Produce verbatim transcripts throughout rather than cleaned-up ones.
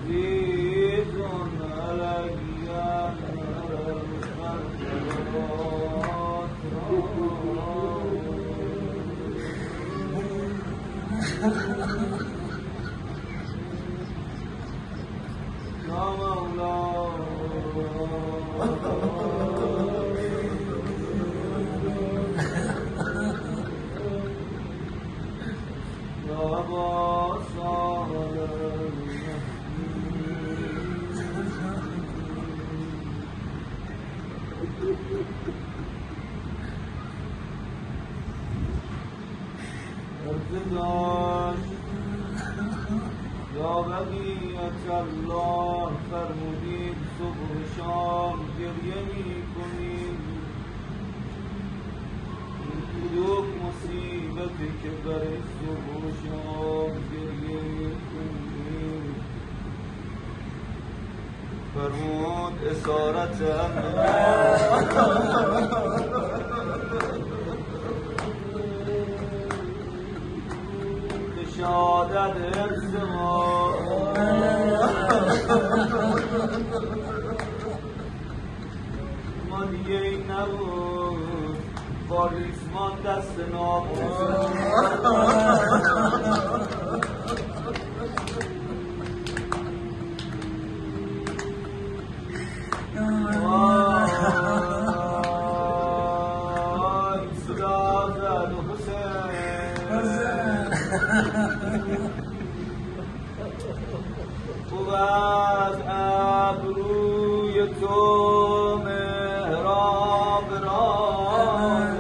عزیز علی یا مولا یا ابا صالح ارتداش یا بقیت الله فرمودید صبح و شام گریه می کنید کدوم مصیبتی که برای صبح و شام گریه می کنید فرمود اسارت شهادت حفظ ما ما دیگه این نبود با ریسمان دست ناموس بود ابروی تو مهراب رانه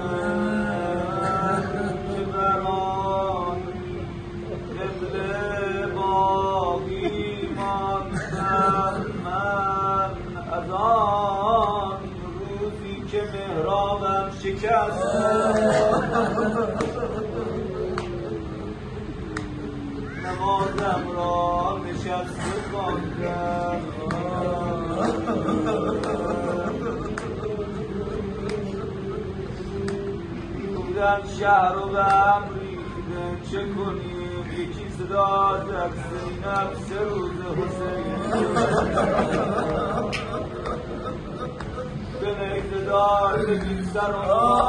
که بران قبل باقی ماندم من از آن روزی که مهرابم شکست نمازم را نشست خواندم بودن شهر رو به هم ریخته چه کنیم یکی صدا زد زینب سه روز حسین به اقتدار بگیر سر و